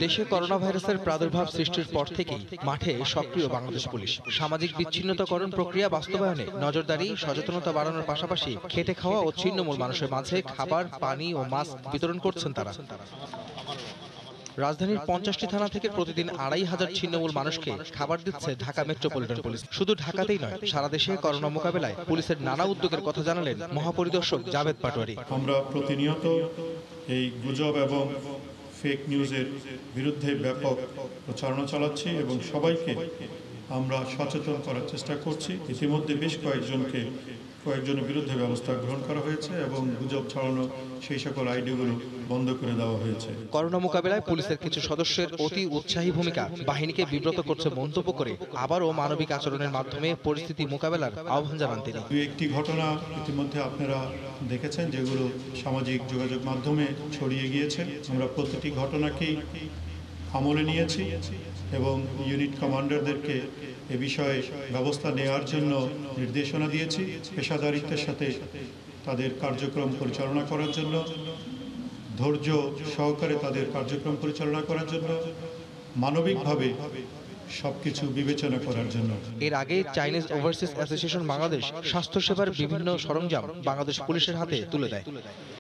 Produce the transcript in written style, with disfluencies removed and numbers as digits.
দেশে করোনা ভাইরাসের প্রাদুর্ভাব সৃষ্টির পর থেকেই মাঠে সক্রিয় বাংলাদেশ পুলিশ। সামাজিক বিচ্ছিন্নতাকরণ প্রক্রিয়া বাস্তবায়নে নজরদারি, সচেতনতা বাড়ানোর পাশাপাশি খেটে খাওয়া ও ছিন্নমূল মানুষের মাঝে খাবার, পানি ও মাস্ক বিতরণ করছেন তারা। রাজধানীর ৫০টি থানা থেকে প্রতিদিন ২৫০০ ছিন্নমূল মানুষকে খাবার দিচ্ছে ঢাকা মেট্রোপলিটন পুলিশ। শুধু ঢাকাতেই নয়, সারা দেশে করোনা মোকাবেলায় পুলিশের নানা উদ্যোগের কথা জানালেন মহাপরিদর্শক জাভেদ পাটোয়ারি। আমরা প্রতিনিয়ত এই গুজব এবং ফেক নিউজের বিরুদ্ধে ব্যাপক প্রচারণা চালাচ্ছি এবং সবাইকে আমরা সচেতন করার চেষ্টা করছি। ইতিমধ্যে বেশ কয়েকজনের বিরুদ্ধে ব্যবস্থা গ্রহণ করা হয়েছে এবং গুজব ছড়ানো সেই সকল আইডিগুলো বন্ধ করে দেওয়া হয়েছে। করোনা মোকাবেলায় পুলিশের কিছু সদস্যের অতি উৎসাহী ভূমিকা বাহিনীকে বিব্রত করছে মন্তব্য করে আবারও মানবিক আচরণের মাধ্যমে পরিস্থিতি মোকাবেলার আহ্বান জানান তিনি। একটি ঘটনা ইতিমধ্যে আপনারা দেখেছেন যেগুলো সামাজিক যোগাযোগ মাধ্যমে ছড়িয়ে গিয়েছে। আমরা প্রতিটি ঘটনাকেই আমলে নিয়েছি এবং ইউনিট কমান্ডারদেরকে এ বিষয়ে ব্যবস্থা নেওয়ার জন্য নির্দেশনা দিয়েছি। পেশাদারিত্বের সাথে তাদের কার্যক্রম পরিচালনা করার জন্য, ধৈর্য সহকারে তাদের কার্যক্রম পরিচালনা করার জন্য, মানবিকভাবে সবকিছু বিবেচনা করার জন্য। এর আগে চাইনিজ ওভারসিজ অ্যাসোসিয়েশন বাংলাদেশ স্বাস্থ্যসেবার বিভিন্ন সরঞ্জাম বাংলাদেশ পুলিশের হাতে তুলে দেয়।